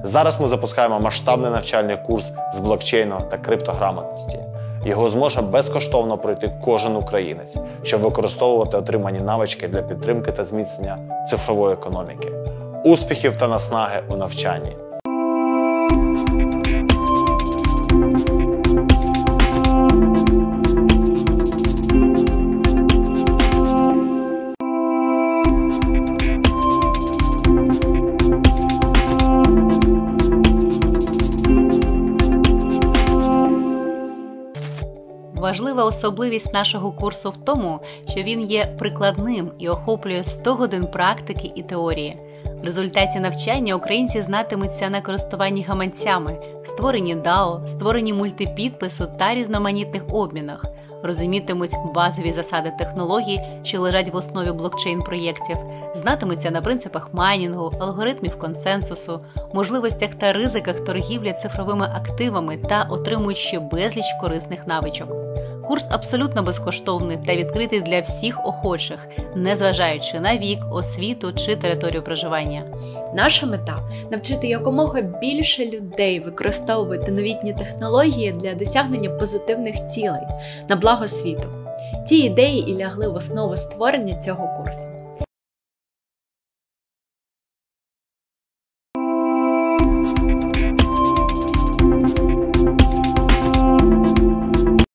Зараз ми запускаємо масштабний навчальний курс з блокчейну та криптограмотності. Його зможе безкоштовно пройти кожен українець, щоб використовувати отримані навички для підтримки та зміцнення цифрової економіки. Успіхів та наснаги у навчанні! Важлива особливість нашого курсу в тому, що він є прикладним і охоплює 100 годин практики і теорії. В результаті навчання українці знатимуться на користуванні гаманцями, створенні DAO, створенні мультипідпису та різноманітних обмінах, розумітимуть базові засади технологій, що лежать в основі блокчейн-проєктів, знатимуться на принципах майнінгу, алгоритмів консенсусу, можливостях та ризиках торгівлі цифровими активами та отримують ще безліч корисних навичок. Курс абсолютно безкоштовний та відкритий для всіх охочих, незважаючи на вік, освіту чи територію проживання. Наша мета – навчити якомога більше людей використовувати новітні технології для досягнення позитивних цілей на благо світу. Ці ідеї і лягли в основу створення цього курсу.